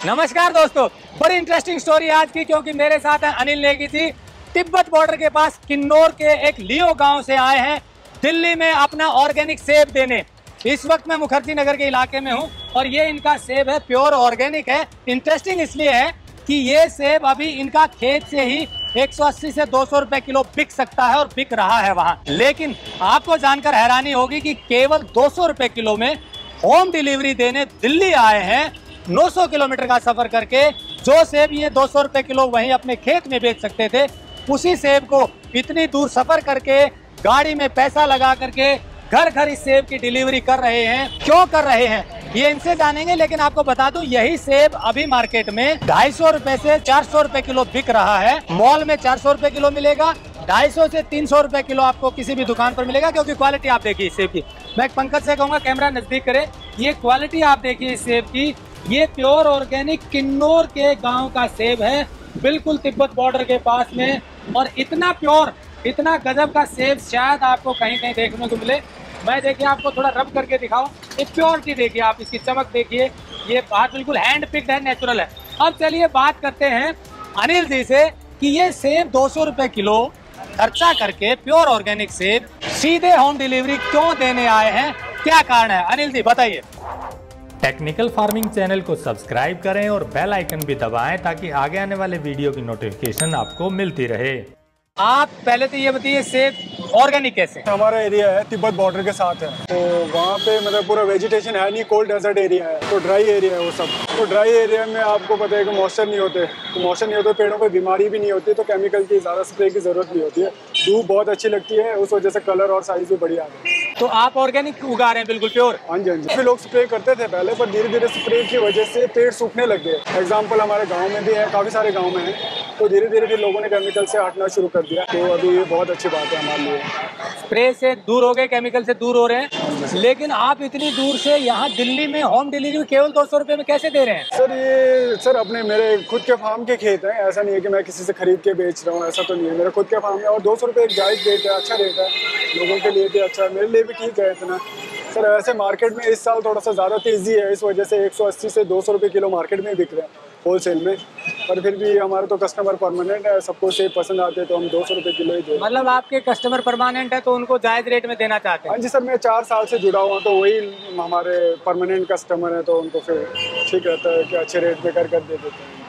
नमस्कार दोस्तों, बड़ी इंटरेस्टिंग स्टोरी आज की, क्योंकि मेरे साथ है अनिल नेगी जी। तिब्बत बॉर्डर के पास किन्नौर के एक लियो गांव से आए हैं दिल्ली में अपना ऑर्गेनिक सेब देने। इस वक्त मैं मुखर्जी नगर के इलाके में हूं और ये इनका सेब है, प्योर ऑर्गेनिक है। इंटरेस्टिंग इसलिए है कि ये सेब अभी इनका खेत से ही 180 से 200 रुपए किलो बिक सकता है और बिक रहा है वहां। लेकिन आपको जानकर हैरानी होगी कि केवल 200 रुपए किलो में होम डिलीवरी देने दिल्ली आए हैं। 900 किलोमीटर का सफर करके जो सेब ये 200 रुपए किलो वहीं अपने खेत में बेच सकते थे, उसी सेब को इतनी दूर सफर करके गाड़ी में पैसा लगा करके घर घर इस सेब की डिलीवरी कर रहे हैं। क्यों कर रहे हैं ये इनसे जानेंगे, लेकिन आपको बता दूं यही सेब अभी मार्केट में 250 रुपए से 400 रुपए किलो बिक रहा है। मॉल में 400 रुपए किलो मिलेगा, 250 से 300 रुपए किलो आपको किसी भी दुकान पर मिलेगा। क्योंकि क्वालिटी आप देखिए इस सेब की। मैं पंकज से कहूंगा कैमरा नजदीक करे, ये क्वालिटी आप देखिए इस सेब की। ये प्योर ऑर्गेनिक किन्नौर के गांव का सेब है, बिल्कुल तिब्बत बॉर्डर के पास में। और इतना प्योर, इतना गजब का सेब शायद आपको कहीं कहीं देखने को मिले। मैं देखिए आपको थोड़ा रब करके दिखाऊं, ये प्योरिटी देखिए आप, इसकी चमक देखिए, ये बात बिल्कुल हैंड पिक्ड है, नेचुरल है। अब चलिए बात करते हैं अनिल जी से कि ये सेब 200 रुपए किलो खर्चा करके प्योर ऑर्गेनिक सेब सीधे होम डिलीवरी क्यों देने आए हैं, क्या कारण है? अनिल जी बताइए। टेक्निकल फार्मिंग चैनल को सब्सक्राइब करें और बेल आइकन भी दबाएं ताकि आगे आने वाले वीडियो की नोटिफिकेशन आपको मिलती रहे। आप पहले तो ये बताइए सेब ऑर्गेनिक कैसे? हमारा एरिया है तिब्बत बॉर्डर के साथ है, तो वहाँ पे मतलब पूरा वेजिटेशन है नहीं, कोल्ड डेजर्ट एरिया है, तो ड्राई एरिया है वो सब। तो ड्राई एरिया में आपको पता है कि मॉइस्चर नहीं होते, तो मॉइस्चर नहीं होते पेड़ों को बीमारी भी नहीं होती, तो केमिकल की ज़्यादा स्प्रे की ज़रूरत नहीं होती है। धूप बहुत अच्छी लगती है, उस वजह से कलर और साइज भी बढ़िया है। तो आप ऑर्गेनिक उगा रहे हैं बिल्कुल प्योर? हाँ जी, हाँ जी। लोग स्प्रे करते थे पहले, पर धीरे धीरे स्प्रे की वजह से पेड़ सूखने लग गए। एग्जाम्पल हमारे गाँव में भी है, काफ़ी सारे गाँव में है, तो धीरे धीरे फिर लोगों ने केमिकल से हटना शुरू कर दिया। तो अभी ये बहुत अच्छी बात है हमारे लिए। स्प्रे से दूर हो गए, केमिकल से दूर हो रहे हैं। लेकिन आप इतनी दूर से यहाँ दिल्ली में होम डिलीवरी केवल 200 रुपए में कैसे दे रहे हैं? सर अपने मेरे खुद के फार्म के खेत हैं, ऐसा नहीं है कि मैं किसी से खरीद के बेच रहा हूँ, ऐसा तो नहीं है। मेरे खुद के फार्म है और 200 रुपये एक जायज़ रेट है, अच्छा रेट है, लोगों के लिए भी अच्छा है, मेरे लिए भी ठीक है इतना। सर ऐसे मार्केट में इस साल थोड़ा सा ज़्यादा तेज़ी है, इस वजह से 180 से 200 रुपये किलो मार्केट में बिक रहे हैं होलसेल में। पर फिर भी हमारे तो कस्टमर परमानेंट है, सबको सेब पसंद आते हैं, तो हम 200 रुपये किलो ही दें। मतलब आपके कस्टमर परमानेंट है तो उनको जायज़ रेट में देना चाहते हैं? हाँ जी सर, मैं 4 साल से जुड़ा हुआ, तो वही हमारे परमानेंट कस्टमर है, तो उनको फिर ठीक रहता है कि अच्छे रेट पे कर दे देते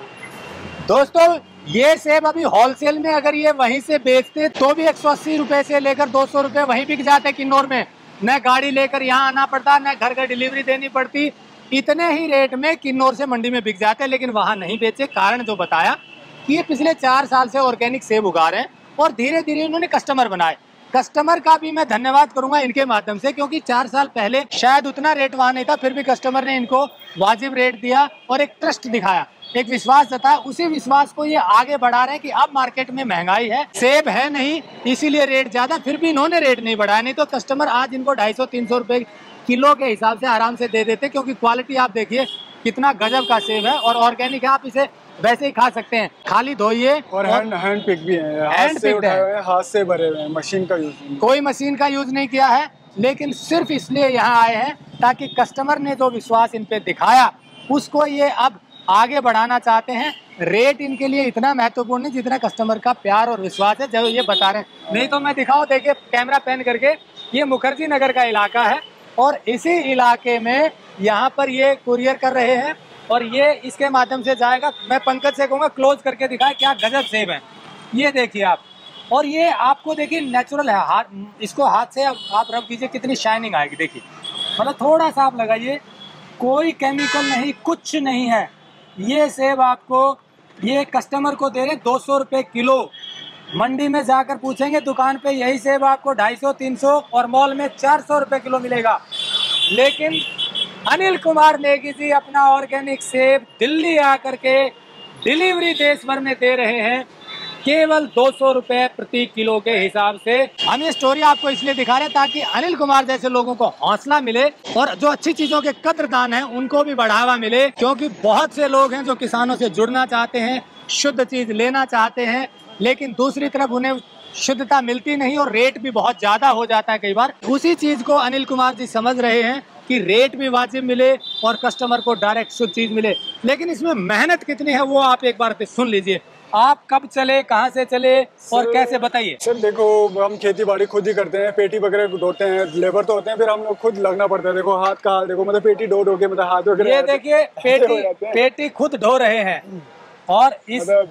हैं। दोस्तों ये सेब अभी होलसेल में अगर ये वहीं से बेचते तो भी 180 रुपए से लेकर 200 रुपए वहीं बिक जाते किन्नौर में। न गाड़ी लेकर यहाँ आना पड़ता, न घर घर डिलीवरी देनी पड़ती, इतने ही रेट में किन्नौर से मंडी में बिक जाते। लेकिन वहाँ नहीं बेचे, कारण जो बताया कि ये पिछले 4 साल से ऑर्गेनिक सेब उगा रहे हैं और धीरे धीरे उन्होंने कस्टमर बनाए। कस्टमर का भी मैं धन्यवाद करूंगा इनके माध्यम से, क्योंकि 4 साल पहले शायद उतना रेट वहाँ नहीं था, फिर भी कस्टमर ने इनको वाजिब रेट दिया और एक ट्रस्ट दिखाया, एक विश्वास जताया। उसी विश्वास को ये आगे बढ़ा रहे हैं कि अब मार्केट में महंगाई है, सेब है नहीं, इसीलिए रेट ज्यादा, फिर भी इन्होंने रेट नहीं बढ़ाया। नहीं तो कस्टमर आज इनको 250-300 रुपए किलो के हिसाब से आराम से दे देते, क्योंकि क्वालिटी आप देखिए कितना गजब का सेब है और ऑर्गेनिक है। आप इसे वैसे ही खा सकते हैं, खाली धोइए। और हैंड पिक भी है, हाथ से उठाए हुए, हाथ से भरे हुए हैं, मशीन का यूज नहीं, कोई मशीन का यूज नहीं किया है। लेकिन सिर्फ इसलिए यहाँ आए हैं ताकि कस्टमर ने जो विश्वास इन पे दिखाया उसको ये अब आगे बढ़ाना चाहते हैं। रेट इनके लिए इतना महत्वपूर्ण नहीं जितना कस्टमर का प्यार और विश्वास है, जो ये बता रहे हैं। नहीं तो मैं दिखाऊं, देखिए कैमरा पैन करके, ये मुखर्जी नगर का इलाका है और इसी इलाके में यहाँ पर ये कुरियर कर रहे हैं और ये इसके माध्यम से जाएगा। मैं पंकज से कहूँगा क्लोज करके दिखाए, क्या गजब सेब है, ये देखिए आप। और ये आपको देखिए नेचुरल है, हाथ, इसको हाथ से आप रब कीजिए, कितनी शाइनिंग आएगी देखिए। मतलब थोड़ा सा आप लगाइए, कोई केमिकल नहीं, कुछ नहीं है। ये सेब आपको ये कस्टमर को दे रहे 200 रुपये किलो। मंडी में जाकर पूछेंगे दुकान पे, यही सेब आपको 250-300 और मॉल में 400 रुपये किलो मिलेगा। लेकिन अनिल कुमार नेगी जी अपना ऑर्गेनिक सेब दिल्ली आकर के डिलीवरी देश भर में दे रहे हैं केवल 200 रुपए प्रति किलो के हिसाब से। हम ये स्टोरी आपको इसलिए दिखा रहे हैं ताकि अनिल कुमार जैसे लोगों को हौसला मिले और जो अच्छी चीजों के कद्रदान हैं उनको भी बढ़ावा मिले। क्योंकि बहुत से लोग हैं जो किसानों से जुड़ना चाहते हैं, शुद्ध चीज लेना चाहते हैं, लेकिन दूसरी तरफ उन्हें शुद्धता मिलती नहीं और रेट भी बहुत ज्यादा हो जाता है कई बार। उसी चीज को अनिल कुमार जी समझ रहे हैं कि रेट भी वाजिब मिले और कस्टमर को डायरेक्ट शुद्ध चीज़ मिले। लेकिन इसमें मेहनत कितनी है वो आप एक बार सुन लीजिए। आप कब चले, कहाँ से चले और कैसे, बताइए। सर देखो, हम खेती बाड़ी खुद ही करते हैं, पेटी वगैरह ढोते हैं, लेबर तो होते हैं, फिर हम लोग खुद लगना पड़ता है। देखो हाथ का हाल देखो, मतलब पेटी ढो के मतलब हाथ वगैरह, ये देखिए पेटी खुद ढो रहे हैं और इस मतलब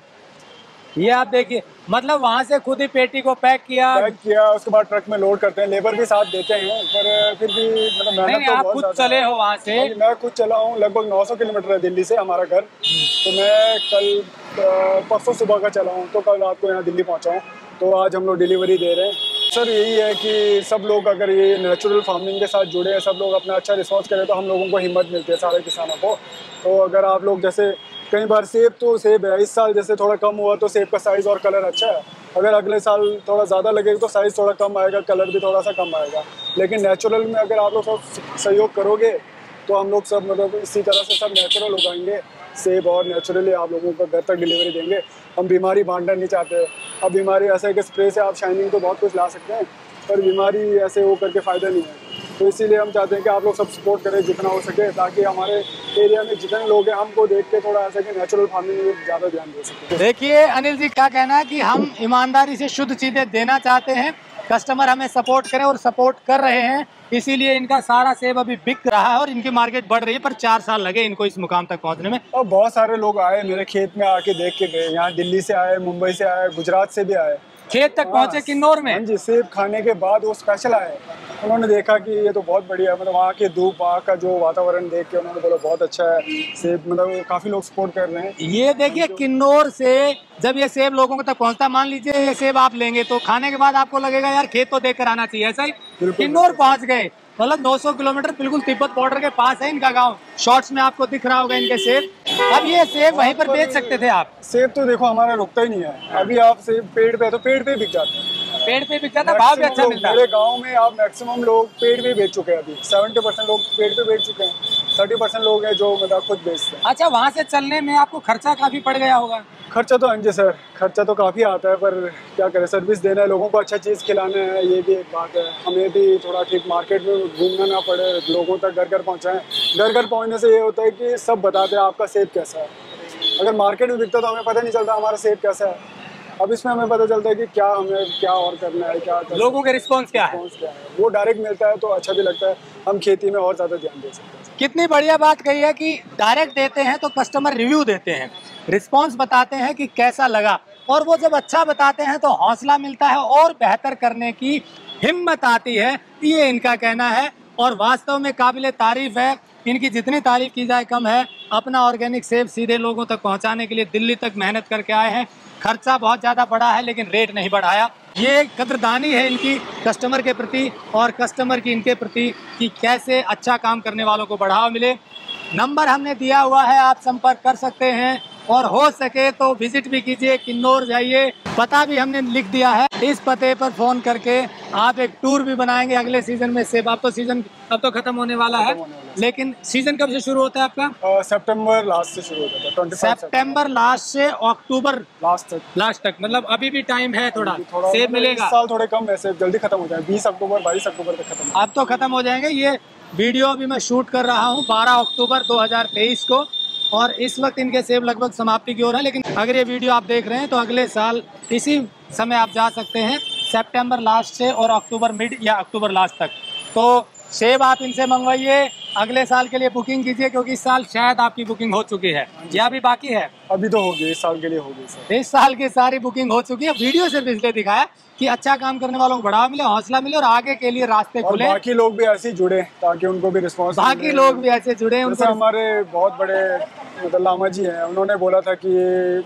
ये आप देखिए, मतलब वहाँ से खुद ही पेटी को पैक किया, उसके बाद ट्रक में लोड करते हैं, लेबर भी साथ देते हैं, पर फिर भी मतलब मेहनत तो आप खुद चले हो वहाँ से? मैं खुद चला हूँ, लगभग 900 किलोमीटर है दिल्ली से हमारा घर। तो मैं कल परसों सुबह का चला हूँ, तो कल रात को यहाँ दिल्ली पहुँचा हूँ, तो आज हम लोग डिलीवरी दे रहे हैं। सर यही है कि सब लोग अगर ये नेचुरल फार्मिंग के साथ जुड़े हैं, सब लोग अपना अच्छा रिस्पॉन्स करें, तो हम लोगों को हिम्मत मिलती है सारे किसानों को। तो अगर आप लोग जैसे कई बार सेब है, इस साल जैसे थोड़ा कम हुआ तो सेब का साइज़ और कलर अच्छा है, अगर अगले साल थोड़ा ज़्यादा लगेगा तो साइज़ थोड़ा कम आएगा, कलर भी थोड़ा सा कम आएगा। लेकिन नेचुरल में अगर आप लोग सब सहयोग करोगे तो हम लोग सब मतलब इसी तरह से सब नेचुरल उगाएंगे सेब, और नेचुरली आप लोगों को घर तक डिलीवरी देंगे। हम बीमारी बांटना नहीं चाहते। अब बीमारी ऐसा है कि स्प्रे से आप शाइनिंग तो बहुत कुछ ला सकते हैं, पर बीमारी ऐसे वो करके फ़ायदा नहीं है। तो इसीलिए हम चाहते हैं कि आप लोग सब सपोर्ट करें जितना हो सके, ताकि हमारे एरिया में जितने लोग हैं हमको देख के थोड़ा ऐसा कि नेचुरल फार्मिंग में ज़्यादा ध्यान दे सकें। देखिए अनिल जी क्या कहना है कि हम ईमानदारी से शुद्ध चीज़ें देना चाहते हैं, कस्टमर हमें सपोर्ट करें और सपोर्ट कर रहे हैं, इसीलिए इनका सारा सेब अभी बिक रहा है और इनकी मार्केट बढ़ रही है। पर 4 साल लगे इनको इस मुकाम तक पहुंचने में। और बहुत सारे लोग आए मेरे खेत में आके देख के गए, यहाँ दिल्ली से आए, मुंबई से आए, गुजरात से भी आए, खेत तक पहुंचे किन्नौर में। हाँ जी, सेब खाने के बाद वो स्पेशल आए, उन्होंने देखा कि ये तो बहुत बढ़िया है, मतलब वहाँ की धूप, वहाँ का जो वातावरण देख के उन्होंने बोला बहुत अच्छा है सेब, मतलब काफ़ी लोग सपोर्ट कर रहे हैं। ये देखिए किन्नौर से जब ये सेब लोगों तक पहुंचता, मान लीजिए ये सेब आप लेंगे तो खाने के बाद आपको लगेगा यार खेत तो देख कर आना चाहिए, ऐसा ही किन्नौर पहुंच गए, मतलब 900 किलोमीटर, बिल्कुल तिब्बत बॉर्डर के पास है इनका गांव। शॉर्ट्स में आपको दिख रहा होगा इनके सेब। अब ये सेब वहीं पर बेच सकते थे आप। सेब तो देखो हमारा रुकता ही नहीं है, अभी आप सेब पेड़ पे, तो पेड़ पे बिक जाते हैं, पेड़ पे बिक जाता है, भाव भी अच्छा मिलता है। मेरे गांव में आप मैक्सिमम लोग पेड़ पे बेच चुके हैं, अभी 70% लोग पेड़ पे बेच चुके हैं, 30% लोग हैं जो मतलब खुद बेचते हैं। अच्छा, वहाँ से चलने में आपको खर्चा काफी पड़ गया होगा? खर्चा तो हाँ जी सर, खर्चा तो काफ़ी आता है, पर क्या करें, सर्विस देना है, लोगों को अच्छा चीज़ खिलाना है, ये भी एक बात है। हमें भी थोड़ा ठीक मार्केट में घूमना ना पड़े, लोगों तक घर घर पहुँचाएँ। घर घर पहुँचने से ये होता है कि सब बताते हैं आपका सेब कैसा है। अगर मार्केट में बिकता तो हमें पता नहीं चलता हमारा सेब कैसा है, अब इसमें हमें पता चलता है कि क्या हमें क्या और करना है, क्या लोगों के रिस्पॉन्स क्या है, वो डायरेक्ट मिलता है तो अच्छा भी लगता है, हम खेती में और ज़्यादा ध्यान दे सकते हैं। कितनी बढ़िया बात कही है कि डायरेक्ट देते हैं तो कस्टमर रिव्यू देते हैं, रिस्पांस बताते हैं कि कैसा लगा, और वो जब अच्छा बताते हैं तो हौसला मिलता है और बेहतर करने की हिम्मत आती है, ये इनका कहना है। और वास्तव में काबिले तारीफ है, इनकी जितनी तारीफ की जाए कम है। अपना ऑर्गेनिक सेब सीधे लोगों तक पहुंचाने के लिए दिल्ली तक मेहनत करके आए हैं। खर्चा बहुत ज़्यादा बढ़ा है लेकिन रेट नहीं बढ़ाया। ये कदरदानी है इनकी कस्टमर के प्रति और कस्टमर की इनके प्रति कि कैसे अच्छा काम करने वालों को बढ़ावा मिले। नंबर हमने दिया हुआ है, आप संपर्क कर सकते हैं, और हो सके तो विजिट भी कीजिए, किन्नौर जाइए, पता भी हमने लिख दिया है। इस पते पर फ़ोन करके आप एक टूर भी बनाएंगे अगले सीज़न में सेब। आप तो सीज़न अब तो ख़त्म होने वाला है, लेकिन सीज़न कब से शुरू होता है आपका? सितंबर लास्ट से शुरू होता है, सितंबर लास्ट से अक्टूबर लास्ट तक, मतलब अभी भी टाइम है, थोड़ा सेब मिलेगा। इस साल थोड़े कम है, सेब जल्दी खत्म हो जाए, 20 अक्टूबर 22 अक्टूबर तक खत्म। अब तो खत्म हो जाएंगे। ये वीडियो अभी मैं शूट कर रहा हूँ 12 अक्टूबर 2023 को, और इस वक्त इनके सेब लगभग समाप्ति की ओर है। लेकिन अगर ये वीडियो आप देख रहे हैं तो अगले साल इसी समय आप जा सकते हैं, सितंबर लास्ट से और अक्टूबर मिड या अक्टूबर लास्ट तक। तो सेब आप इनसे मंगवाइए, अगले साल के लिए बुकिंग कीजिए, क्योंकि इस साल शायद आपकी बुकिंग हो चुकी है या अभी बाकी है? अभी तो होगी, इस साल के लिए होगी सर। इस साल की सारी बुकिंग हो चुकी है। वीडियो सिर्फ इसलिए दिखाया कि अच्छा काम करने वालों को बढ़ावा मिले, हौसला मिले और आगे के लिए रास्ते खुले, बाकी लोग भी ऐसे ही जुड़े ताकि उनको भी रिस्पॉन्स, बाकी लोग भी ऐसे जुड़े। उनसे हमारे बहुत बड़े मतलब लामा जी हैं, उन्होंने बोला था कि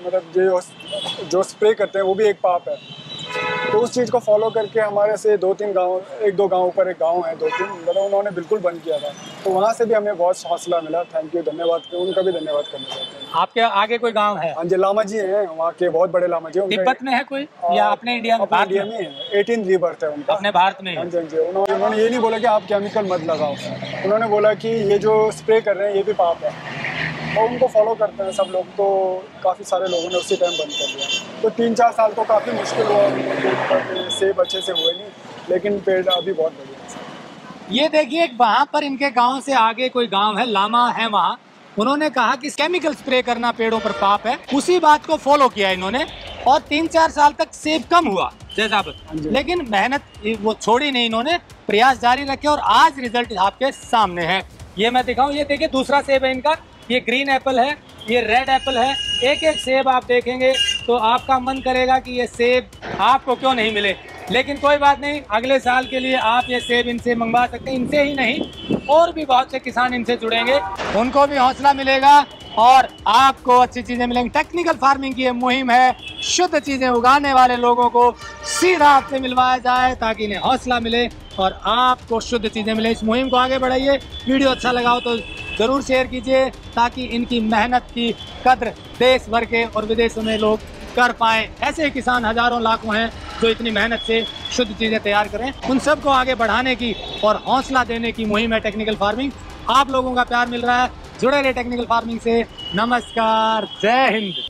मतलब जो स्प्रे करते हैं वो भी एक पाप है, तो उस चीज़ को फॉलो करके हमारे से 2-3 गांव, 1-2 गांव ऊपर एक गांव है 2-3, मतलब उन्होंने बिल्कुल बंद किया था, तो वहाँ से भी हमें बहुत हौसला मिला। थैंक यू, धन्यवाद, उनका भी धन्यवाद करना चाहते हैं। आपके आगे कोई गांव है? हाँ जी, लामा जी हैं, वहाँ के बहुत बड़े लामा जी। तिब्बत में है कोई या अपने इंडिया में? भारत में है, 18 रीबर्थ है उनका, अपने भारत में। हाँ जी, हाँ जी। उन्होंने ये नहीं बोला कि आप केमिकल मत लगाओ, उन्होंने बोला कि ये जो स्प्रे कर रहे हैं ये भी पाप है, और उनको फॉलो करते हैं सब लोग, तो काफ़ी सारे लोगों ने उसी टाइम बंद कर दिया। तो 3-4 साल तो काफ़ी मुश्किल हुआ, सेब अच्छे से हुए नहीं, लेकिन पेड़ अभी बहुत बढ़िया है। ये देखिए वहां पर इनके गांव से आगे कोई गांव है, लामा है वहां, उन्होंने कहा कि केमिकल स्प्रे करना पेड़ों पर पाप है। उसी बात को फॉलो किया इन्होंने और 3-4 साल तक सेब कम हुआ जैसा, लेकिन मेहनत वो छोड़ी नहीं, इन्होंने प्रयास जारी रखे और आज रिजल्ट आपके सामने है। ये मैं दिखाऊं, ये देखिए दूसरा सेब है इनका, ये ग्रीन एप्पल है, ये रेड एप्पल है। एक एक सेब आप देखेंगे तो आपका मन करेगा कि ये सेब आपको क्यों नहीं मिले, लेकिन कोई बात नहीं, अगले साल के लिए आप ये सेब इनसे मंगवा सकते हैं। इनसे ही नहीं, और भी बहुत से किसान इनसे जुड़ेंगे, उनको भी हौसला मिलेगा और आपको अच्छी चीज़ें मिलेंगी। टेक्निकल फार्मिंग की ये मुहिम है, शुद्ध चीज़ें उगाने वाले लोगों को सीधा आपसे मिलवाया जाए ताकि इन्हें हौसला मिले और आपको शुद्ध चीज़ें मिले। इस मुहिम को आगे बढ़ाइए। वीडियो अच्छा लगा हो तो ज़रूर शेयर कीजिए ताकि इनकी मेहनत की कद्र देश भर के और विदेशों में लोग कर पाएँ। ऐसे किसान हज़ारों लाखों हैं जो इतनी मेहनत से शुद्ध चीज़ें तैयार करें। उन सब को आगे बढ़ाने की और हौसला देने की मुहिम है टेक्निकल फार्मिंग। आप लोगों का प्यार मिल रहा है, जुड़े रहे टेक्निकल फार्मिंग से। नमस्कार, जय हिंद।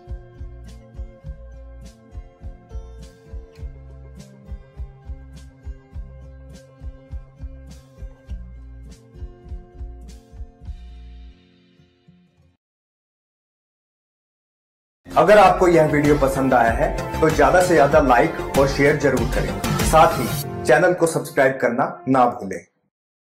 अगर आपको यह वीडियो पसंद आया है तो ज्यादा से ज्यादा लाइक और शेयर जरूर करें। साथ ही चैनल को सब्सक्राइब करना ना भूलें।